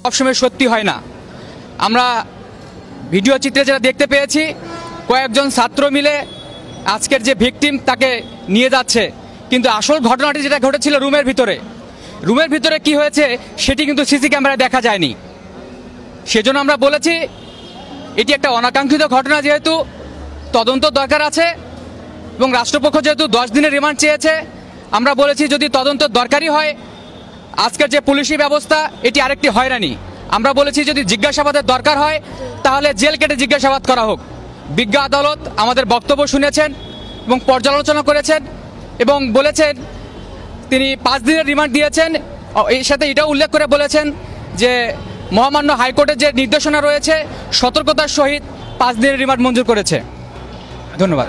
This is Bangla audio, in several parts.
সবসময় সত্যি হয় না। আমরা ভিডিও চিত্রে যেটা দেখতে পেয়েছি, কয়েকজন ছাত্র মিলে আজকের যে ভিকটিম তাকে নিয়ে যাচ্ছে, কিন্তু আসল ঘটনাটি যেটা ঘটেছিল রুমের ভিতরে কি হয়েছে সেটি কিন্তু সিসি ক্যামেরায় দেখা যায়নি। সেজন্য আমরা বলেছি এটি একটা অনাকাঙ্ক্ষিত ঘটনা, যেহেতু তদন্ত দরকার আছে এবং রাষ্ট্রপক্ষ যেহেতু 10 দিনের রিমান্ড চেয়েছে, আমরা বলেছি যদি তদন্ত দরকারি হয় আজকের যে পুলিশি ব্যবস্থা এটি আরেকটি হয়রানি। আমরা বলেছি যদি জিজ্ঞাসাবাদের দরকার হয় তাহলে জেল কেটে জিজ্ঞাসাবাদ করা হোক। বিজ্ঞ আদালত আমাদের বক্তব্য শুনেছেন এবং পর্যালোচনা করেছেন এবং বলেছেন তিনি 5 দিনের রিমান্ড দিয়েছেন। এর সাথে এটাও উল্লেখ করে বলেছেন যে মহামান্য হাইকোর্টের যে নির্দেশনা রয়েছে সতর্কতার সহিত 5 দিনের রিমান্ড মঞ্জুর করেছে। ধন্যবাদ।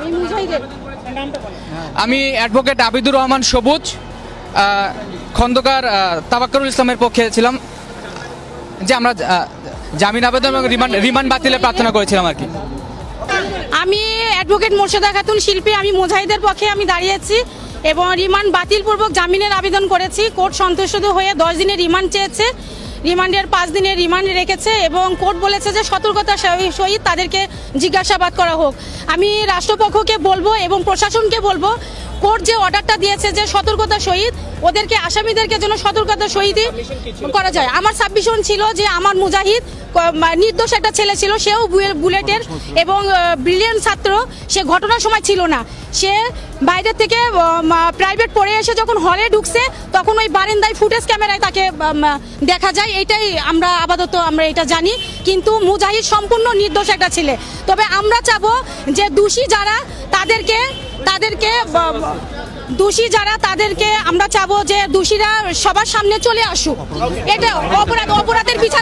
আমি অ্যাডভোকেট আবিদুর রহমান সবুজ, খন্দকার তাবাক্কুরুল ইসলামের পক্ষে ছিলাম, যে আমরা জামিন আবেদন এবং রিমান্ড বাতিলের প্রার্থনা করেছিলাম আর কি। আমি অ্যাডভোকেট মোর্শেদা খাতুন শিল্পী, আমি মুজাহিদের পক্ষে আমি দাঁড়িয়েছি এবং রিমান্ড বাতিলপূর্বক জামিনের আবেদন করেছি। কোর্ট সন্তুষ্ট হয়ে 10 দিনের রিমান্ড চেয়েছে, রিমান্ডের 5 দিনের রিমান্ড রেখেছে এবং কোর্ট বলেছে যে সতর্কতার সহিত তাদেরকে জিজ্ঞাসাবাদ করা হোক। আমি রাষ্ট্রপক্ষকে বলবো এবং প্রশাসনকে বলবো, কোর্ট যে অর্ডারটা দিয়েছে যে সতর্কতার সহিত ওদেরকে আসামিদেরকে যেন সতর্কতার সহিত করা যায়। আমার সাবমিশন ছিল যে আমার মুজাহিদ নির্দোষ একটা ছেলে ছিল, সেও বুলেটের এবং ব্রিলিয়ান্ট ছাত্র, সে ঘটনার সময় ছিল না, সে বাইরে থেকে প্রাইভেট পড়ে এসে যখন হলে ঢুকছে তখন ওই বারান্দায় ফুটেজ ক্যামেরায় তাকে দেখা যায়। এইটাই আমরা আপাতত আমরা এটা জানি, কিন্তু মুজাহিদ সম্পূর্ণ নির্দোষ একটা ছেলে। তবে আমরা চাবো যে দোষী যারা তাদেরকে আমরা চাবো যে দোষীরা সবার সামনে চলে আসুক। এটা অপরাধের বিচার